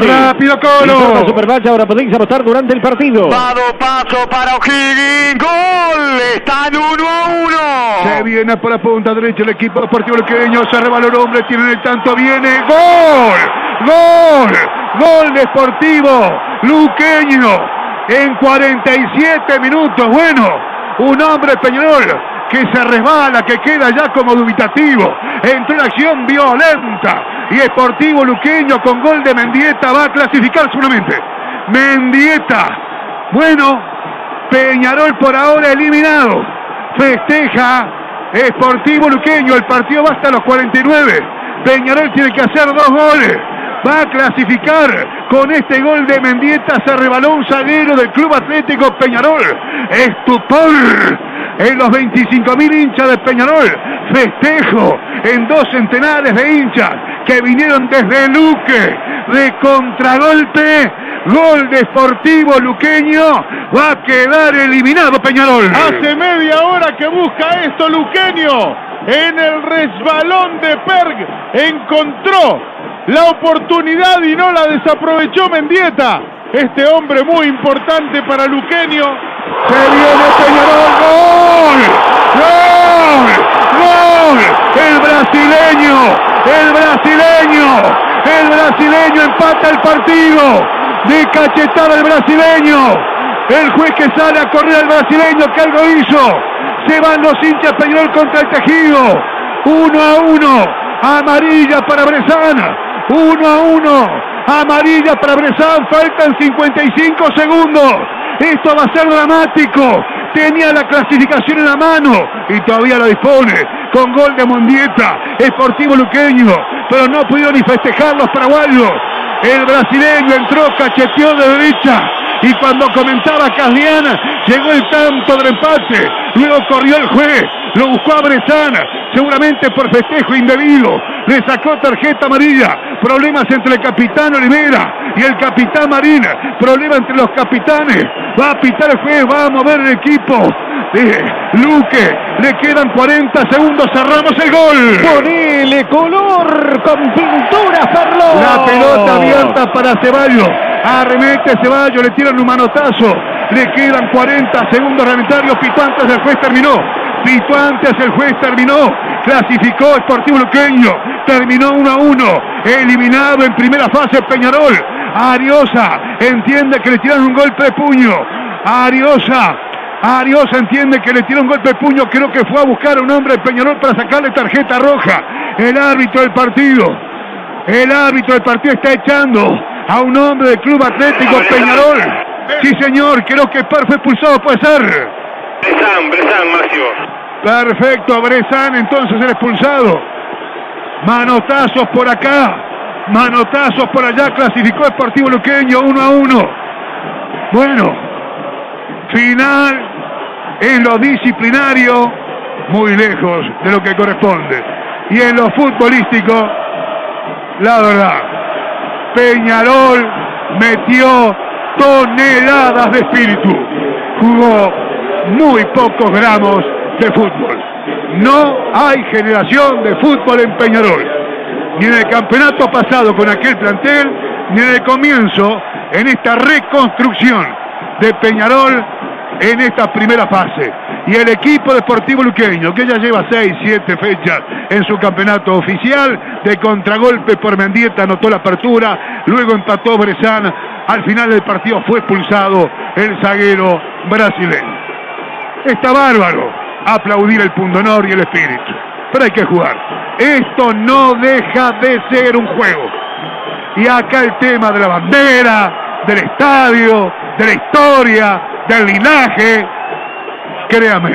Rápido, Colo. Supermatch, ahora podéis apostar durante el partido. Dado paso para O'Higgins. ¡Gol! Están 1-1. Se viene por la punta derecha el equipo deportivo luqueño. Se revaloró, hombre, tienen el tanto. Viene. ¡Gol! ¡Gol! ¡Gol de Sportivo Luqueño! En 47 minutos. Bueno, un hombre Peñarol que se resbala, que queda ya como dubitativo. Entró en acción violenta. Y Sportivo Luqueño con gol de Mendieta va a clasificar seguramente. Mendieta. Bueno, Peñarol por ahora eliminado. Festeja Sportivo Luqueño. El partido va hasta los 49. Peñarol tiene que hacer 2 goles. Va a clasificar con este gol de Mendieta. Se rebaló un zaguero del Club Atlético Peñarol. Estupor en los 25.000 hinchas de Peñarol. Festejo en 2 centenares de hinchas que vinieron desde Luque. De contragolpe, gol de Sportivo Luqueño. Va a quedar eliminado Peñarol. Hace media hora que busca esto Luqueño. En el resbalón de Perg encontró la oportunidad y no la desaprovechó Mendieta. Este hombre muy importante para Luqueño. Se viene Peñarol. ¡Gol! ¡Gol! ¡Gol! El brasileño. El brasileño. El brasileño empata el partido. De cachetada el brasileño. El juez que sale a correr al brasileño que algo hizo. Se van los hinchas Peñarol contra el tejido. 1-1. Amarilla para Bresana. 1-1. Amarilla para Bressan. Faltan 55 segundos. Esto va a ser dramático. Tenía la clasificación en la mano y todavía la dispone con gol de Mendieta. Sportivo Luqueño, pero no pudieron ni festejar los paraguayos. El brasileño entró, cacheteó de derecha. Y cuando comentaba Casliana, llegó el tanto del empate. Luego corrió el juez, lo buscó a Bresana, seguramente por festejo indebido. Le sacó tarjeta amarilla. Problemas entre el capitán Olivera y el capitán Marín. Problema entre los capitanes. Va a pitar el juez, va a mover el equipo de Luque. Le quedan 40 segundos, cerramos el gol. Ponele color con pintura, Ferlo. La pelota abierta para Ceballos. Arremete Ceballos, le tiran un manotazo. Le quedan 40 segundos reglamentarios. Pitó antes, el juez terminó. Pitó antes, el juez terminó. Clasificó Sportivo Luqueño. Terminó 1-1. Eliminado en primera fase Peñarol. Ariosa entiende que le tiraron un golpe de puño. Ariosa entiende que le tiró un golpe de puño. Creo que fue a buscar a un hombre de Peñarol para sacarle tarjeta roja. El árbitro del partido está echando a un hombre del Club Atlético Peñarol. Sí, señor, creo que Par fue expulsado, puede ser. Bressan, Marcio. Perfecto, Bressan, entonces el expulsado. Manotazos por acá, manotazos por allá, clasificó Sportivo Luqueño 1-1. Bueno, final en lo disciplinario, muy lejos de lo que corresponde. Y en lo futbolístico, la verdad, Peñarol metió toneladas de espíritu, jugó muy pocos gramos de fútbol. No hay generación de fútbol en Peñarol, ni en el campeonato pasado con aquel plantel, ni en el comienzo, en esta reconstrucción de Peñarol en esta primera fase. Y el equipo deportivo luqueño, que ya lleva 6, 7 fechas en su campeonato oficial, de contragolpe por Mendieta anotó la apertura, luego empató Bressan, al final del partido fue expulsado el zaguero brasileño. Está bárbaro aplaudir el pundonor y el espíritu, pero hay que jugar. Esto no deja de ser un juego. Y acá el tema de la bandera, del estadio, de la historia, del linaje, créame,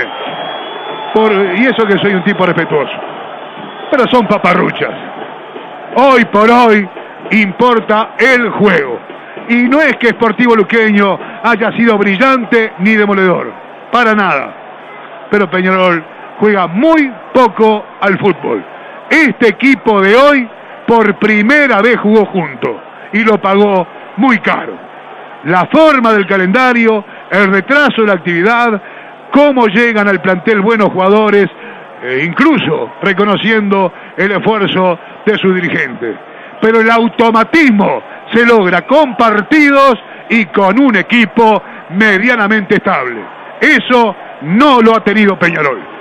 y eso que soy un tipo respetuoso, pero son paparruchas. Hoy por hoy importa el juego, y no es que Sportivo Luqueño haya sido brillante ni demoledor, para nada, pero Peñarol juega muy poco al fútbol. Este equipo de hoy por primera vez jugó junto y lo pagó muy caro. La forma del calendario, el retraso de la actividad, cómo llegan al plantel buenos jugadores, incluso reconociendo el esfuerzo de sus dirigentes. Pero el automatismo se logra con partidos y con un equipo medianamente estable. Eso no lo ha tenido Peñarol.